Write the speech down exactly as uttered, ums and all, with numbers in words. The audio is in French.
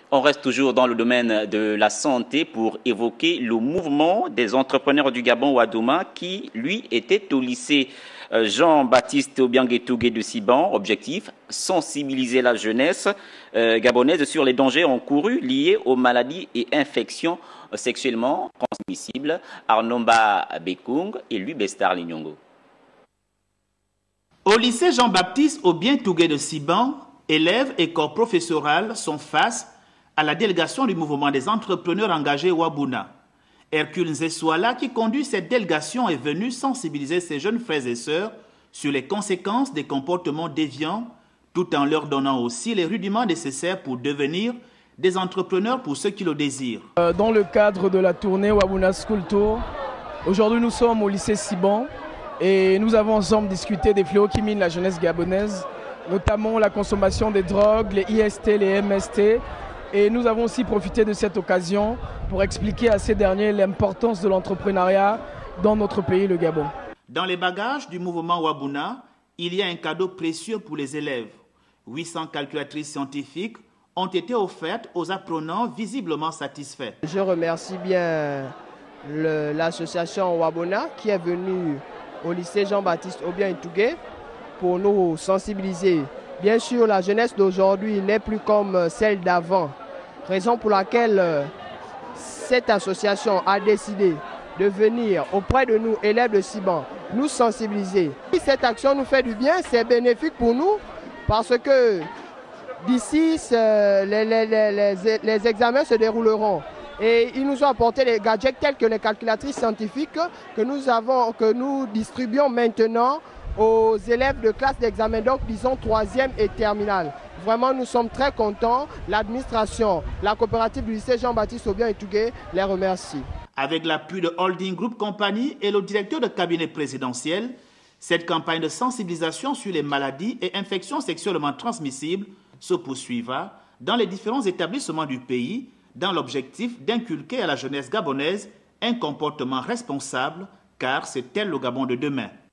On reste toujours dans le domaine de la santé pour évoquer le mouvement des entrepreneurs du Gabon Ouadouma qui, lui, était au lycée Jean-Baptiste Obiang-Etougué de Siban. Objectif, sensibiliser la jeunesse euh, gabonaise sur les dangers encourus liés aux maladies et infections sexuellement transmissibles. Arnomba Bekung et lui Bestar Linyongo. Au lycée Jean-Baptiste Obiang-Etougué de Siban, élèves et corps professoral sont face à la délégation du mouvement des entrepreneurs engagés Wabuna. Hercule Nzesouala, qui conduit cette délégation, est venu sensibiliser ses jeunes frères et sœurs sur les conséquences des comportements déviants, tout en leur donnant aussi les rudiments nécessaires pour devenir des entrepreneurs pour ceux qui le désirent. Dans le cadre de la tournée Wabuna School Tour, aujourd'hui nous sommes au lycée Siban et nous avons ensemble discuté des fléaux qui minent la jeunesse gabonaise, notamment la consommation des drogues, les I S T, les M S T. Et nous avons aussi profité de cette occasion pour expliquer à ces derniers l'importance de l'entrepreneuriat dans notre pays, le Gabon. Dans les bagages du mouvement Wabuna, il y a un cadeau précieux pour les élèves. huit cents calculatrices scientifiques ont été offertes aux apprenants visiblement satisfaits. Je remercie bien l'association Wabuna qui est venue au lycée Jean-Baptiste Obiang-Etougué pour nous sensibiliser. Bien sûr, la jeunesse d'aujourd'hui n'est plus comme celle d'avant, raison pour laquelle cette association a décidé de venir auprès de nous, élèves de Siban, nous sensibiliser. Si cette action nous fait du bien, c'est bénéfique pour nous parce que d'ici, les, les, les, les examens se dérouleront. Et ils nous ont apporté des gadgets tels que les calculatrices scientifiques que nous, avons, que nous distribuons maintenant aux élèves de classe d'examen, donc disons troisième et terminale. Vraiment, nous sommes très contents. L'administration, la coopérative du lycée Jean-Baptiste Obiang-Etougué les remercie. Avec l'appui de Holding Group Company et le directeur de cabinet présidentiel, cette campagne de sensibilisation sur les maladies et infections sexuellement transmissibles se poursuivra dans les différents établissements du pays dans l'objectif d'inculquer à la jeunesse gabonaise un comportement responsable car c'est elle le Gabon de demain.